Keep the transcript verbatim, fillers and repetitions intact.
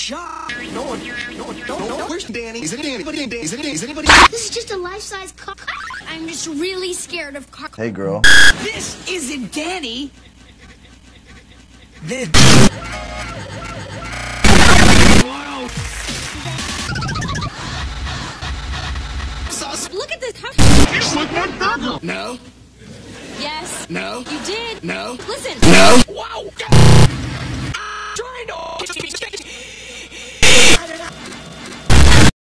shot. No one, no one, no, no, no. Where's Danny? Is it Danny? Is it Danny? Is anybody? This is just a life-size car. I'm just really scared of car. Hey, girl. This isn't Danny. This. Look at this car. It's like my burger. No. Yes. No. You did. No. Listen. No. Wow.